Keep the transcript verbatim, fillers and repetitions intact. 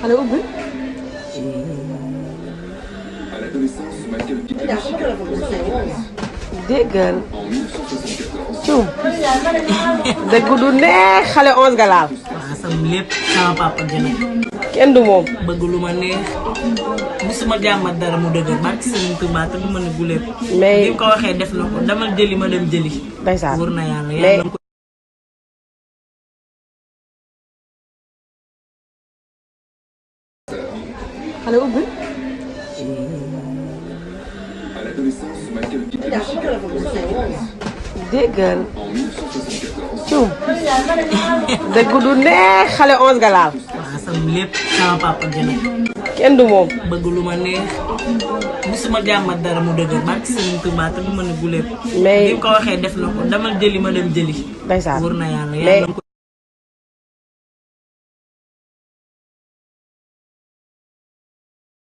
xale ubbi. déggal. cum. dëgg du neex xale onze nga laal. waaw sam lépp sama papa gën a. kenn du moom. bëgg lu ma neex musuma jàmmat dara mu dëgër ba ci Sëriñ Tuubaa te du ma ne bu lépp. mais bi ko waxee def na ko damal jëli ma dem jëli. ndeysaan wóor na yàlla mais yàlla ko. xale ubbi. déggal. cum. dëgg du neex xale onze nga laal. waaw sam lépp sama papa gën a. kenn du moom. bëgg lu ma neex musuma jàmmat dara mu dëgër ba ci Sëriñ Tuubaa te du ma ne bu lépp. mais bi ko waxee def na ko damal jëli ma dem jëli. ndeysaan wóor na yàlla mais yàlla